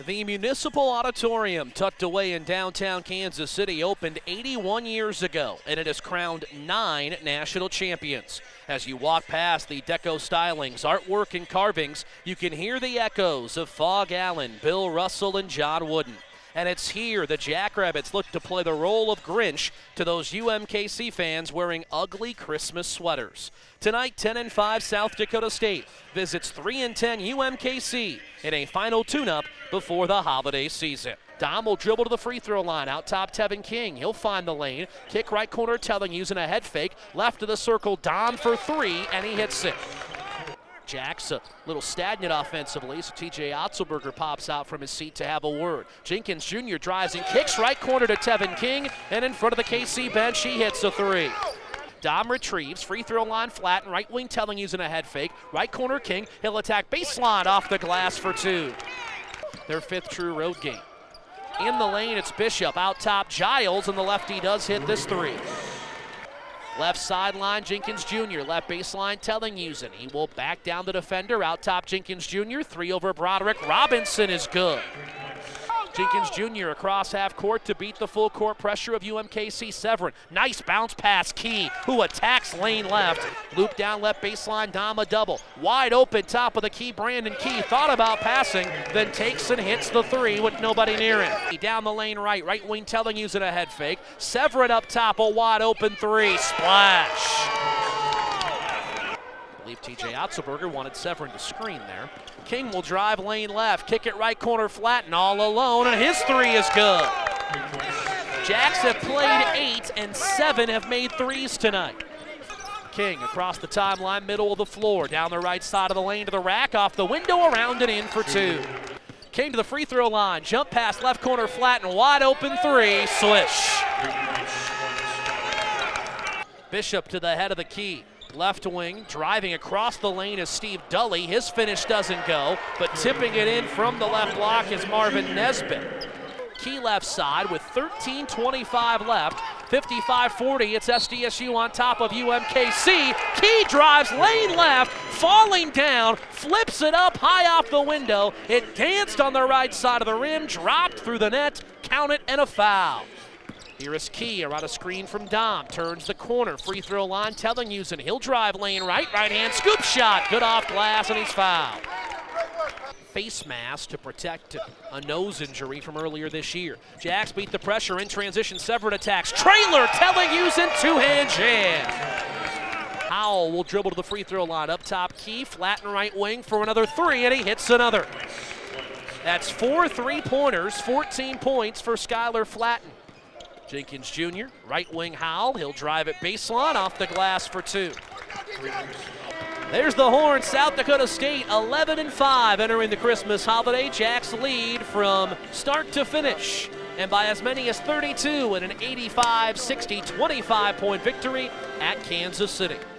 The Municipal Auditorium, tucked away in downtown Kansas City, opened 81 years ago, and it has crowned 9 national champions. As you walk past the deco stylings, artwork, and carvings, you can hear the echoes of Fog Allen, Bill Russell, and John Wooden. And it's here the Jackrabbits look to play the role of Grinch to those UMKC fans wearing ugly Christmas sweaters. Tonight, 10-5 South Dakota State visits 3-10 UMKC in a final tune-up before the holiday season. Dom will dribble to the free throw line. Out top, Tevin King. He'll find the lane. Kick right corner, Tellinghuisen a head fake. Left of the circle, Dom for 3, and he hits it. Jack's a little stagnant offensively, so TJ Otzelberger pops out from his seat to have a word. Jenkins Jr. drives and kicks right corner to Tevin King, and in front of the KC bench, he hits a 3. Dom retrieves, free throw line flat, and right wing Tellinghuisen a head fake. Right corner King, he'll attack baseline off the glass for 2. Their 5th true road game. In the lane, it's Bishop. Out top, Giles, and the lefty does hit this 3. Left sideline, Jenkins Jr. Left baseline, Tellinghuisen. He will back down the defender. Out top, Jenkins Jr. 3 over Broderick. Robinson is good. Jenkins Jr. across half court to beat the full court pressure of UMKC. Severin. Nice bounce pass, Key, who attacks lane left. Loop down left baseline, Dom a double. Wide open top of the key, Brandon Key. Thought about passing, then takes and hits the 3 with nobody near him. Down the lane right wing Tellinghuisen a head fake. Severin up top, a wide open 3. Splash. I believe TJ Otzelberger wanted Severin to screen there. King will drive lane left, kick it right corner flat, and all alone, and his 3 is good. Jacks have played 8, and 7 have made 3s tonight. King across the timeline, middle of the floor, down the right side of the lane to the rack, off the window, around and in for 2. King to the free throw line, jump pass left corner flat, and wide open 3, swish. Bishop to the head of the key. Left wing, driving across the lane is Steve Dully. His finish doesn't go, but tipping it in from the left block is Marvin Nesbitt. Key left side with 13:25 left, 55-40. It's SDSU on top of UMKC. Key drives lane left, falling down, flips it up high off the window. It danced on the right side of the rim, dropped through the net, count it, and a foul. Here is Key around a screen from Dom. Turns the corner. Free throw line. Tellinghuisen. He'll drive lane right hand scoop shot. Good off glass, and he's fouled. Face mask to protect a nose injury from earlier this year. Jacks beat the pressure in transition. Severin attacks. Trailer. Tellinghuisen. 2-hand jam. Howell will dribble to the free throw line. Up top, Key. Flat and right wing for another 3, and he hits another. That's 4 3-pointers. 14 points for Skylar Flatten. Jenkins Jr., right wing Howell. He'll drive it baseline off the glass for 2. There's the horn. South Dakota State 11-5 entering the Christmas holiday. Jacks lead from start to finish, and by as many as 32 in an 85-60 25-point victory at Kansas City.